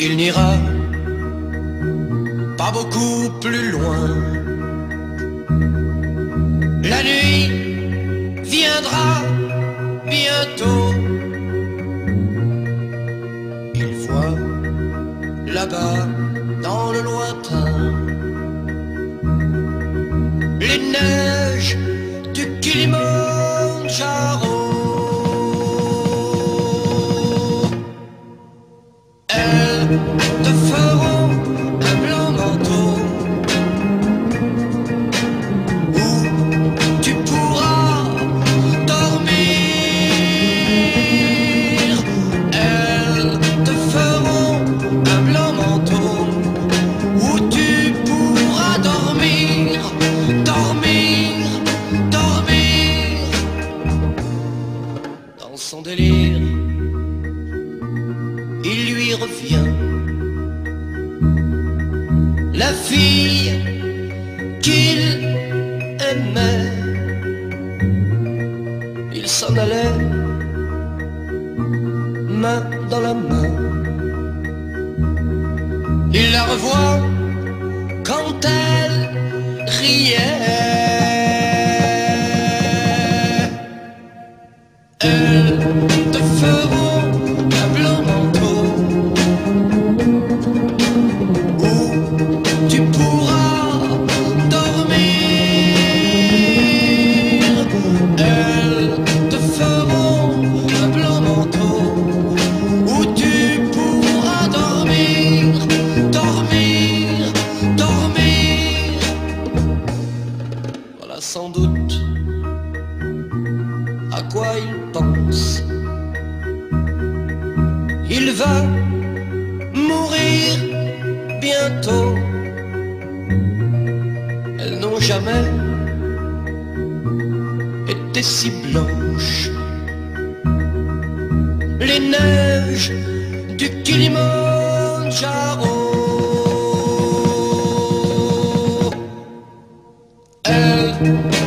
il n'ira pas beaucoup plus loin. La nuit viendra bientôt. Il voit là-bas dans le lointain les neiges du Kilimandjaro. Elles te feront un blanc manteau où tu pourras dormir. Elles te feront un blanc manteau où tu pourras dormir, dormir, dormir. Dans son délire, il lui revient la fille qu'il aimait. Il s'en allait, main dans la main. Il la revoit quand elle riait. Elles te feront un blanc manteau où tu pourras dormir. Elles te feront un blanc manteau où tu pourras dormir, dormir, dormir. Voilà sans doute à quoi il pense. Il va mourir bientôt. Elles n'ont jamais été si blanches. Les neiges du Kilimandjaro. Elles